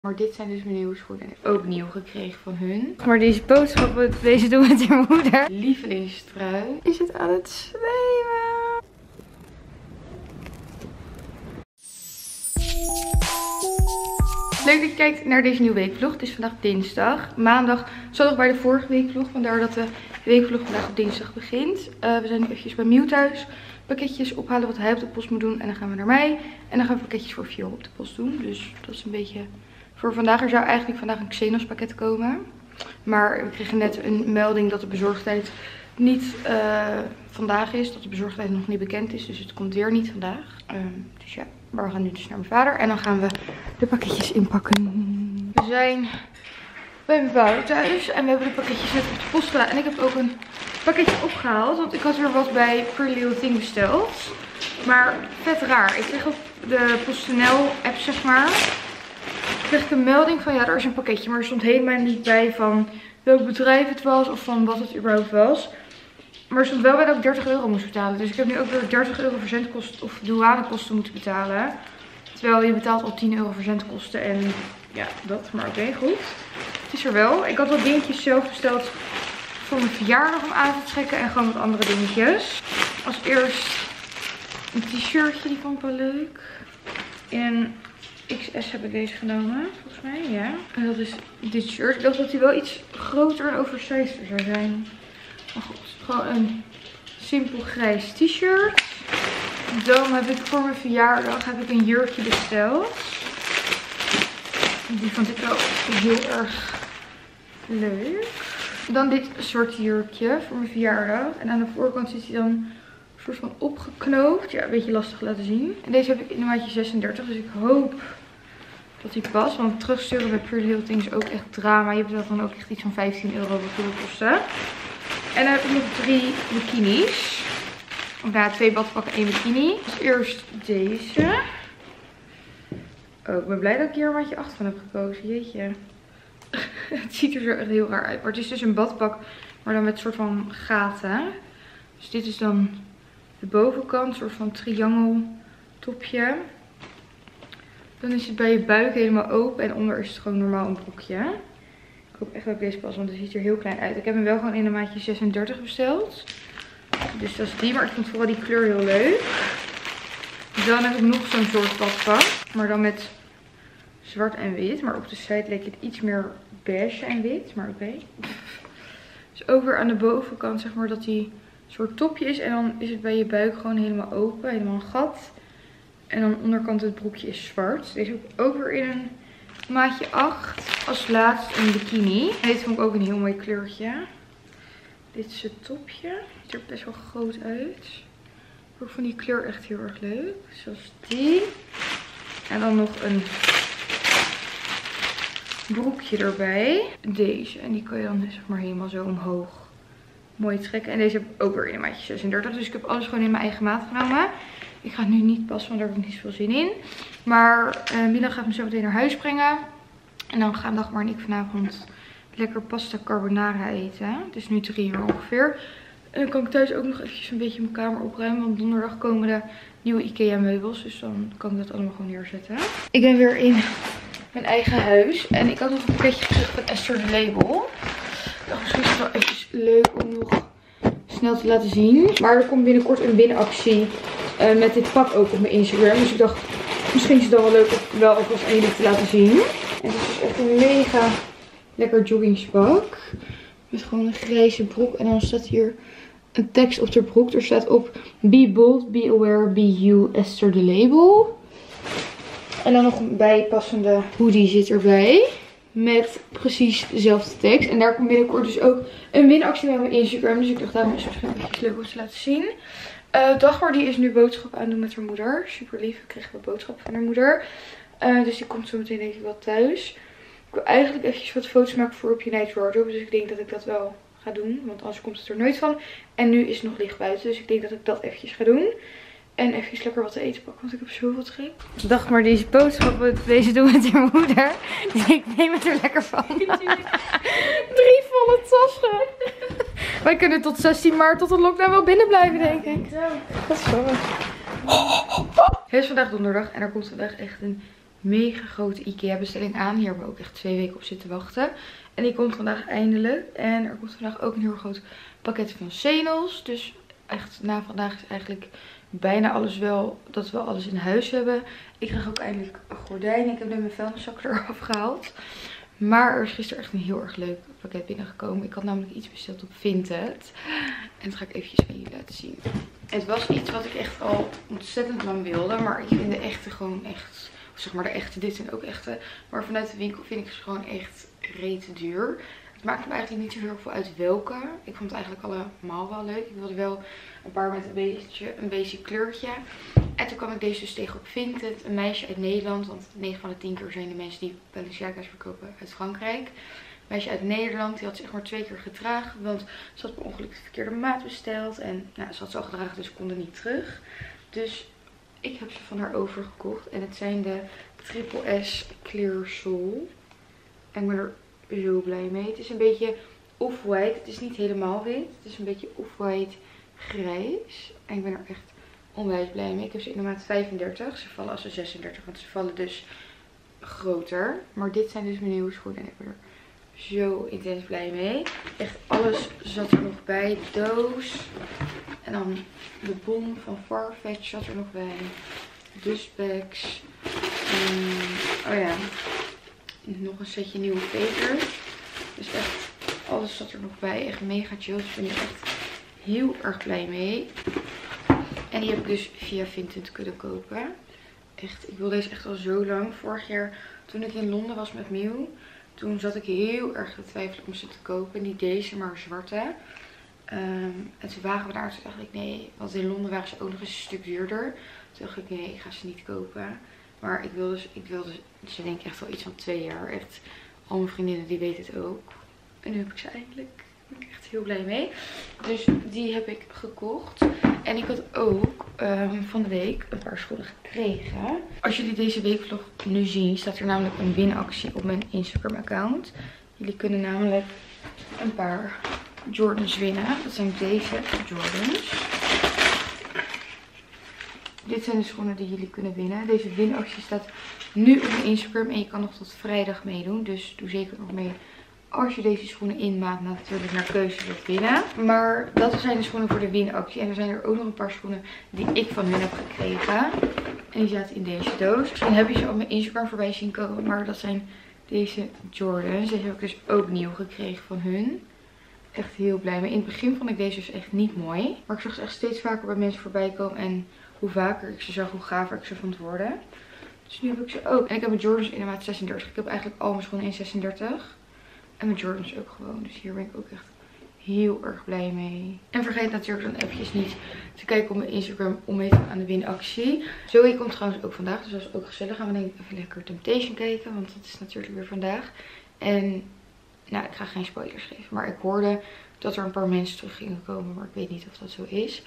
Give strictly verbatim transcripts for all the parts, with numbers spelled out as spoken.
Maar dit zijn dus mijn nieuwe schoenen. Ik heb ook nieuw gekregen van hun. Maar deze boodschappen, deze doen met haar moeder. Lievelingstrui. Is het aan het zweven? Leuk dat je kijkt naar deze nieuwe weekvlog. Het is vandaag dinsdag. Maandag zat nog bij de vorige weekvlog. Vandaar dat de weekvlog vandaag op dinsdag begint. Uh, we zijn nu eventjes bij Miu thuis. Pakketjes ophalen wat hij op de post moet doen. En dan gaan we naar mij. En dan gaan we pakketjes voor Fior op de post doen. Dus dat is een beetje voor vandaag. Er zou eigenlijk vandaag een Xenos pakket komen. Maar we kregen net een melding dat de bezorgdheid niet uh, vandaag is. Dat de bezorgdheid nog niet bekend is. Dus het komt weer niet vandaag. Uh, dus ja. Maar we gaan nu dus naar mijn vader. En dan gaan we de pakketjes inpakken. We zijn bij mijn vader thuis. En we hebben de pakketjes net op de post gedaan. En ik heb ook een pakketje opgehaald. Want ik had weer wat bij Pretty Little Thing besteld. Maar vet raar. Ik kreeg op de PostNL app, zeg maar, kreeg ik een melding van ja, er is een pakketje. Maar er stond helemaal niet bij van welk bedrijf het was. Of van wat het überhaupt was. Maar er stond wel bij dat ik dertig euro moest betalen. Dus ik heb nu ook weer dertig euro verzendkosten of douanekosten moeten betalen. Terwijl je betaalt al tien euro verzendkosten en ja, dat. Maar oké, okay, goed. Het is er wel. Ik had wat dingetjes zelf besteld voor mijn verjaardag om aan te trekken. En gewoon wat andere dingetjes. Als eerst een t-shirtje, die vond ik wel leuk. En X S heb ik deze genomen, volgens mij, ja. En dat is dit shirt. Ik dacht dat hij wel iets groter en oversized zou zijn. Maar goed, gewoon een simpel grijs t-shirt. Dan heb ik voor mijn verjaardag heb ik een jurkje besteld. Die vond ik wel heel erg leuk. Dan dit soort jurkje voor mijn verjaardag. En aan de voorkant zit hij dan een soort van opgeknoopt. Ja, een beetje lastig te laten zien. En deze heb ik in de maatje zesendertig. Dus ik hoop dat die past. Want terugsturen bij Pretty Little Thing is ook echt drama. Je betaalt dan ook echt iets van vijftien euro wat het kosten. En dan heb ik nog drie bikinis. Of nou, twee badpakken en één bikini. Dus eerst deze. Oh, ik ben blij dat ik hier een maatje acht van heb gekozen. Jeetje. Het ziet er zo echt heel raar uit. Maar het is dus een badpak, maar dan met een soort van gaten. Dus dit is dan de bovenkant. Een soort van triangel topje. Dan is het bij je buik helemaal open. En onder is het gewoon normaal een broekje. Ik hoop echt dat ik deze pas, want het ziet er heel klein uit. Ik heb hem wel gewoon in de maatje zesendertig besteld. Dus dat is die, maar ik vond vooral die kleur heel leuk. Dan heb ik nog zo'n soort badpak. Maar dan met zwart en wit. Maar op de site leek het iets meer beige en wit. Maar oké. Okay. Dus ook weer aan de bovenkant zeg maar dat die een soort topje is. En dan is het bij je buik gewoon helemaal open. Helemaal een gat. En dan onderkant het broekje is zwart. Deze heb ik ook weer in een maatje acht. Als laatst een bikini. En dit vond ik ook een heel mooi kleurtje. Dit is het topje. Ziet er best wel groot uit. Ik vond die kleur echt heel erg leuk. Zoals die. En dan nog een broekje erbij. Deze. En die kan je dan zeg maar helemaal zo omhoog mooi trekken. En deze heb ik ook weer in een maatje zesendertig. Dus ik heb alles gewoon in mijn eigen maat genomen. Ik ga het nu niet passen, want daar heb ik niet zoveel zin in. Maar uh, Mila gaat me zo meteen naar huis brengen. En dan gaan Dagmar en ik vanavond lekker pasta carbonara eten. Het is nu drie uur ongeveer. En dan kan ik thuis ook nog eventjes een beetje mijn kamer opruimen. Want donderdag komen de nieuwe Ikea meubels. Dus dan kan ik dat allemaal gewoon neerzetten. Ik ben weer in mijn eigen huis. En ik had nog een pakketje gekregen van Esther de Label. Ik dacht misschien is het wel eventjes leuk om nog snel te laten zien. Maar er komt binnenkort een winactie uh, met dit pak ook op mijn Instagram. Dus ik dacht misschien is het dan wel leuk om wel alvast aan jullie te laten zien. En het is dus echt een mega lekker joggingspak. Met gewoon een grijze broek. En dan staat hier een tekst op de broek. Er staat op Be bold, be aware, be you, Esther the Label. En dan nog een bijpassende hoodie zit erbij. Met precies dezelfde tekst. En daar komt binnenkort dus ook een winactie met mijn Instagram. Dus ik dacht daarom is het misschien een beetje leuk om te laten zien. Uh, Dagmar die is nu boodschappen aan het doen met haar moeder. Super lief. We kregen wel boodschappen van haar moeder. Uh, dus die komt zo meteen denk ik wel thuis. Ik wil eigenlijk eventjes wat foto's maken voor op Unite Wardrobe. Dus ik denk dat ik dat wel ga doen. Want anders komt het er nooit van. En nu is het nog licht buiten. Dus ik denk dat ik dat eventjes ga doen. En eventjes lekker wat te eten pakken. Want ik heb zoveel trek. Dagmar deze boodschappen deze doen met haar moeder. Dus ik neem het er lekker van. Drie volle tassen. Wij kunnen tot zestien maart tot de lockdown wel binnen blijven denk ik. Dat is wel. Het is vandaag donderdag. En er komt vandaag echt een mega grote Ikea bestelling aan. Hier hebben we ook echt twee weken op zitten wachten. En die komt vandaag eindelijk. En er komt vandaag ook een heel groot pakket van Zenos. Dus echt na vandaag is eigenlijk bijna alles wel dat we alles in huis hebben. Ik krijg ook eindelijk gordijnen. Ik heb nu mijn vuilniszak eraf gehaald. Maar er is gisteren echt een heel erg leuk pakket binnengekomen. Ik had namelijk iets besteld op Vinted. En dat ga ik eventjes aan jullie laten zien. Het was iets wat ik echt al ontzettend lang wilde. Maar ik vind de echte gewoon echt... Of zeg maar de echte, dit zijn ook echte. Maar vanuit de winkel vind ik ze gewoon echt rete duur. Het maakt me eigenlijk niet zo heel veel uit welke. Ik vond het eigenlijk allemaal wel leuk. Ik wilde wel een paar met een beetje een basic kleurtje. En toen kwam ik deze dus tegen op Vinted. Een meisje uit Nederland. Want negen van de tien keer zijn de mensen die Balenciaga's verkopen uit Frankrijk. Een meisje uit Nederland. Die had zich maar twee keer gedragen. Want ze had per ongeluk de verkeerde maat besteld. En nou, ze had ze al gedragen, dus kon er niet terug. Dus ik heb ze van haar overgekocht. En het zijn de Triple S Clear Soul. En ik ben er zo blij mee. Het is een beetje off-white. Het is niet helemaal wit. Het is een beetje off-white grijs. En ik ben er echt onwijs blij mee. Ik heb ze in de maat vijfendertig. Ze vallen als ze zesendertig. Want ze vallen dus groter. Maar dit zijn dus mijn nieuwe schoenen. En ik ben er zo intens blij mee. Echt alles zat er nog bij. De doos. En dan de bon van Farfetch zat er nog bij. Dustbags. Um, oh ja. Nog een setje nieuwe veters. Dus echt alles zat er nog bij. Echt mega chill. Dus ik ben er echt heel erg blij mee. En die heb ik dus via Vinted kunnen kopen. Echt, ik wil deze echt al zo lang. Vorig jaar toen ik in Londen was met Miu. Toen zat ik heel erg te twijfelen om ze te kopen. Niet deze, maar zwarte. Um, en toen waren we daar. Toen dacht ik nee. Want in Londen waren ze ook nog eens een stuk duurder. Toen dacht ik nee, ik ga ze niet kopen. Maar ik wilde, ik wilde ze denk ik echt wel iets van twee jaar. Echt, al mijn vriendinnen die weten het ook. En nu heb ik ze eindelijk. Daar ben ik echt heel blij mee. Dus die heb ik gekocht. En ik had ook um, van de week een paar schoenen gekregen. Als jullie deze weekvlog nu zien, staat er namelijk een winactie op mijn Instagram account. Jullie kunnen namelijk een paar Jordans winnen. Dat zijn deze Jordans. Dit zijn de schoenen die jullie kunnen winnen. Deze winactie staat nu op mijn Instagram. En je kan nog tot vrijdag meedoen. Dus doe zeker nog mee als je deze schoenen in maat natuurlijk naar keuze wilt winnen. Maar dat zijn de schoenen voor de winactie. En er zijn er ook nog een paar schoenen die ik van hun heb gekregen. En die zaten in deze doos. Misschien heb je ze op mijn Instagram voorbij zien komen. Maar dat zijn deze Jordans. Deze heb ik dus ook nieuw gekregen van hun. Echt heel blij mee. In het begin vond ik deze dus echt niet mooi. Maar ik zag ze echt steeds vaker bij mensen voorbij komen. En hoe vaker ik ze zag, hoe gaver ik ze vond worden. Dus nu heb ik ze ook. En ik heb mijn Jordans in de maat zesendertig. Ik heb eigenlijk al mijn schoenen in zesendertig. En mijn Jordans ook gewoon. Dus hier ben ik ook echt heel erg blij mee. En vergeet natuurlijk dan eventjes niet te kijken op mijn Instagram om mee te gaan aan de winactie. Zoe komt trouwens ook vandaag. Dus dat is ook gezellig. Gaan we denk ik even lekker Temptation kijken. Want dat is natuurlijk weer vandaag. En nou, ik ga geen spoilers geven. Maar ik hoorde dat er een paar mensen terug gingen komen. Maar ik weet niet of dat zo is.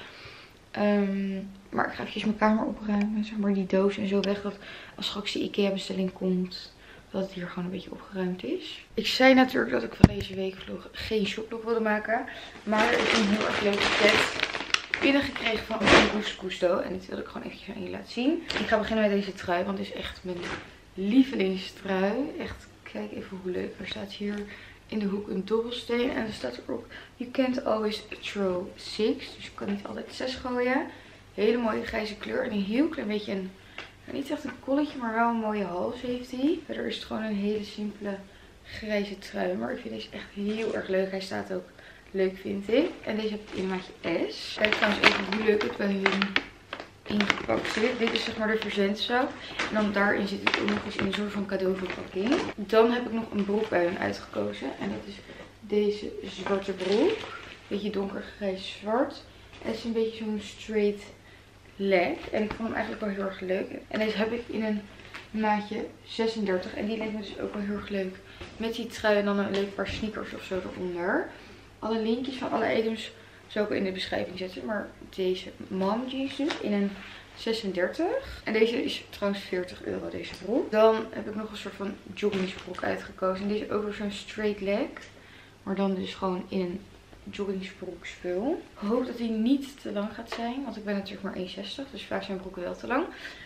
Um, maar ik ga eventjes mijn kamer opruimen. Zeg maar die doos en zo weg. Dat als straks die Ikea bestelling komt, dat het hier gewoon een beetje opgeruimd is. Ik zei natuurlijk dat ik van deze weekvlog geen shoplog wilde maken. Maar er is een heel erg leuk pakket binnengekregen van Auguste Cousteau. En dit wil ik gewoon eventjes aan jullie laten zien. Ik ga beginnen met deze trui. Want dit is echt mijn lievelingstrui. Echt, kijk even hoe leuk. Er staat hier in de hoek een dobbelsteen. En er staat erop: You can't always throw six. Dus ik kan niet altijd zes gooien. Hele mooie grijze kleur. En een heel klein beetje een... Niet echt een kolletje, maar wel een mooie hals heeft hij. Verder is het gewoon een hele simpele grijze trui. Maar ik vind deze echt heel erg leuk. Hij staat ook leuk, vind ik. En deze heb ik in een maatje S. Kijk trouwens even hoe leuk het bij hun ingepakt zit. Dit is zeg maar de verzendzaak. En dan daarin zit het ook nog eens in een soort van cadeauverpakking. Dan heb ik nog een broek bij hun uitgekozen. En dat is deze zwarte broek. Beetje donkergrijs zwart. En het is een beetje zo'n straight leg. En ik vond hem eigenlijk wel heel erg leuk. En deze heb ik in een maatje zesendertig. En die lijkt me dus ook wel heel erg leuk. Met die trui en dan een leuk paar sneakers of zo eronder. Alle linkjes van alle items zal ik in de beschrijving zetten. Maar deze mom jeans dus in een zesendertig. En deze is trouwens veertig euro, deze broek. Dan heb ik nog een soort van joggingsbroek uitgekozen. En deze is ook weer zo'n straight leg. Maar dan dus gewoon in een joggingsbroek spul. Ik hoop dat hij niet te lang gaat zijn. Want ik ben natuurlijk maar één zestig. Dus vaak zijn broeken wel te lang.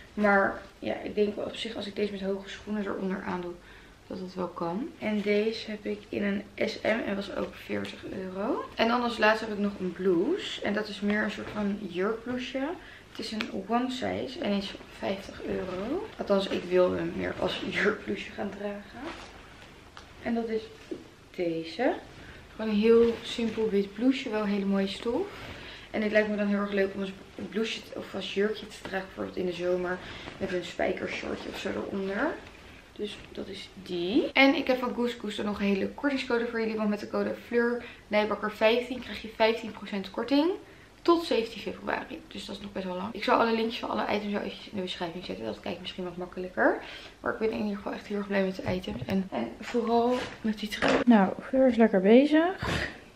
Maar ja, ik denk wel op zich als ik deze met hoge schoenen eronder aandoe, dat het wel kan. En deze heb ik in een S M en was ook veertig euro. En dan als laatste heb ik nog een blouse. En dat is meer een soort van jurkblouseje. Het is een one size en is vijftig euro. Althans, ik wil hem meer als jurkblouseje gaan dragen. En dat is deze. Gewoon een heel simpel wit blouseje, wel een hele mooie stof. En dit lijkt me dan heel erg leuk om als blouseje of als jurkje te dragen, bijvoorbeeld in de zomer met een spijkershortje of zo eronder. Dus dat is die. En ik heb van Couscous er nog een hele kortingscode voor jullie. Want met de code Fleur Nijbakker vijftien krijg je vijftien procent korting tot zeventien februari. Dus dat is nog best wel lang. Ik zal alle linkjes van alle items zo eventjes in de beschrijving zetten. Dat kijkt misschien wat makkelijker. Maar ik ben in ieder geval echt heel erg blij met de items. En, en vooral met die trui. Nou, Fleur is lekker bezig.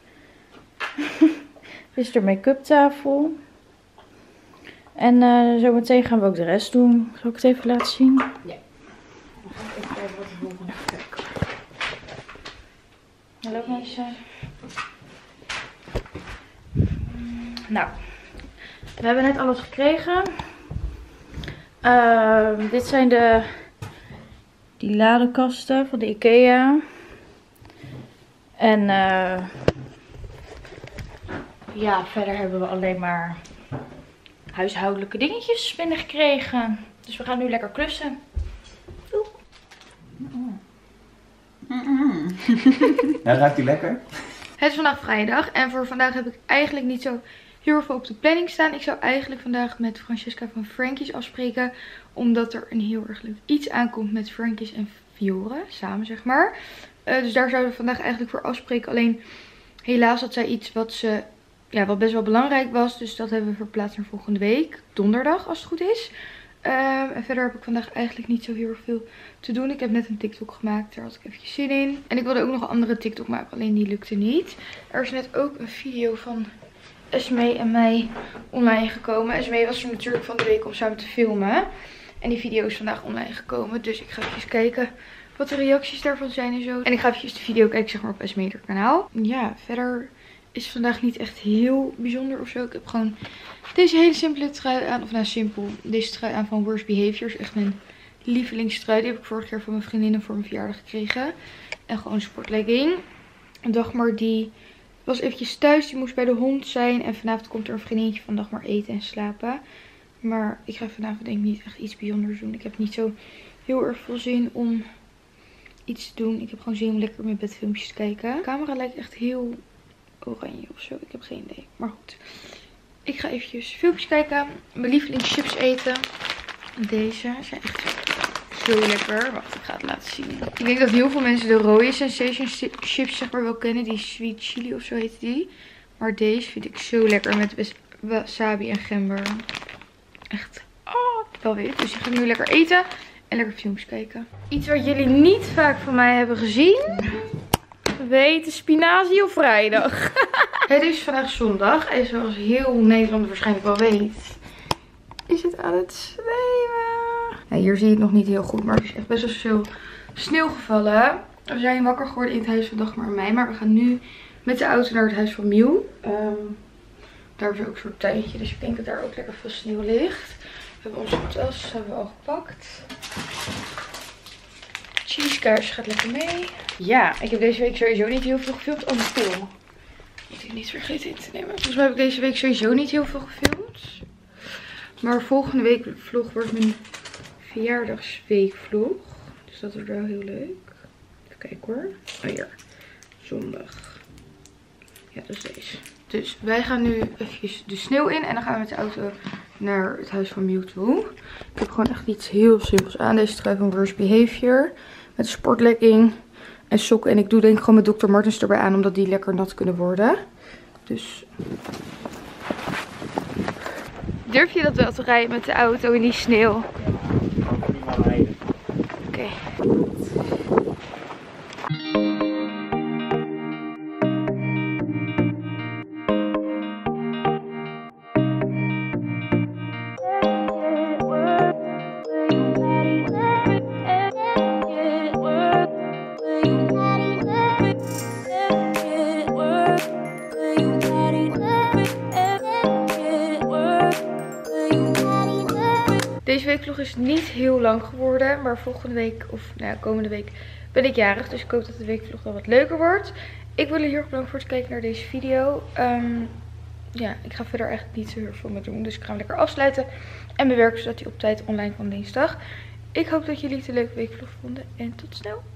Dit is de make-up tafel. En uh, zometeen gaan we ook de rest doen. Zal ik het even laten zien? Ja. Even kijken wat de volgende kijken. Hallo mensen. Nou, we hebben net alles gekregen. Uh, dit zijn de die ladekasten van de IKEA. En uh, ja, verder hebben we alleen maar huishoudelijke dingetjes binnengekregen. Dus we gaan nu lekker klussen. Doei. Mm -mm. Nou, ruikt die lekker? Het is vandaag vrijdag en voor vandaag heb ik eigenlijk niet zo heel veel op de planning staan. Ik zou eigenlijk vandaag met Francesca van Frankies afspreken. Omdat er een heel erg leuk iets aankomt met Frankies en Fiore. Samen zeg maar. Uh, dus daar zouden we vandaag eigenlijk voor afspreken. Alleen helaas had zij iets wat, ze, ja, wat best wel belangrijk was. Dus dat hebben we verplaatst naar volgende week. Donderdag als het goed is. Um, en verder heb ik vandaag eigenlijk niet zo heel erg veel te doen. Ik heb net een TikTok gemaakt. Daar had ik eventjes zin in. En ik wilde ook nog een andere TikTok maken. Alleen die lukte niet. Er is net ook een video van Esmee en mij online gekomen. Esmee was er natuurlijk van de week om samen te filmen. En die video is vandaag online gekomen. Dus ik ga even kijken wat de reacties daarvan zijn en zo. En ik ga even de video kijken zeg maar op Esmee haar kanaal. Ja, verder is vandaag niet echt heel bijzonder of zo. Ik heb gewoon deze hele simpele trui aan. Of nou simpel. Deze trui aan van Worst Behavior. Is echt mijn lievelingstrui. Die heb ik vorig jaar van mijn vriendinnen voor mijn verjaardag gekregen. En gewoon een sportlegging. Dagmar die was eventjes thuis. Die moest bij de hond zijn. En vanavond komt er een vriendinnetje van Dagmar eten en slapen. Maar ik ga vanavond denk ik niet echt iets bijzonders doen. Ik heb niet zo heel erg veel zin om iets te doen. Ik heb gewoon zin om lekker mijn bedfilmpjes te kijken. De camera lijkt echt heel oranje of zo. Ik heb geen idee. Maar goed. Ik ga eventjes filmpjes kijken. Mijn lievelingschips eten. Deze zijn echt zo lekker. Wacht, ik ga het laten zien. Ik denk dat heel veel mensen de rode Sensation chips zeg maar wel kennen. Die sweet chili of zo heet die. Maar deze vind ik zo lekker met wasabi en gember. Echt, oh, wel weet. Dus ik ga nu lekker eten en lekker filmpjes kijken. Iets wat jullie niet vaak van mij hebben gezien. Weet, spinazie op vrijdag. Het is vandaag zondag. En zoals heel Nederland waarschijnlijk wel weet, is het aan het zwemen. Ja, hier zie je het nog niet heel goed, maar er is echt best wel veel sneeuw gevallen. We zijn wakker geworden in het huis van Dagmar en mij. Maar we gaan nu met de auto naar het huis van Miu. Um, daar is ook een soort tuintje, dus ik denk dat daar ook lekker veel sneeuw ligt. We hebben onze tas hebben we al gepakt. Cheesekaars gaat lekker mee. Ja, ik heb deze week sowieso niet heel veel gefilmd. Oh, mijn film. Moet ik niet vergeten in te nemen. Volgens mij heb ik deze week sowieso niet heel veel gefilmd. Maar volgende week vlog wordt mijn verjaardagsweekvlog. Dus dat wordt wel heel leuk. Even kijken hoor. Oh hier. Zondag. Ja, dat is deze. Dus wij gaan nu eventjes de sneeuw in. En dan gaan we met de auto naar het huis van Miu toe. Ik heb gewoon echt iets heel simpels aan. Deze trui van Worst Behavior. Met een sportlegging en sokken. En ik doe denk ik gewoon met dokter Martens erbij aan. Omdat die lekker nat kunnen worden. Dus durf je dat wel te rijden met de auto in die sneeuw? Ja, ik kan niet maar rijden. Oké. Okay. Deze week weekvlog is niet heel lang geworden. Maar volgende week, of nou ja, komende week, ben ik jarig. Dus ik hoop dat de weekvlog dan wat leuker wordt. Ik wil jullie heel erg bedanken voor het kijken naar deze video. Um, ja, ik ga verder echt niet zo heel veel meer doen. Dus ik ga hem lekker afsluiten en bewerken zodat hij op tijd online kan dinsdag. Ik hoop dat jullie het een leuke weekvlog vonden. En tot snel!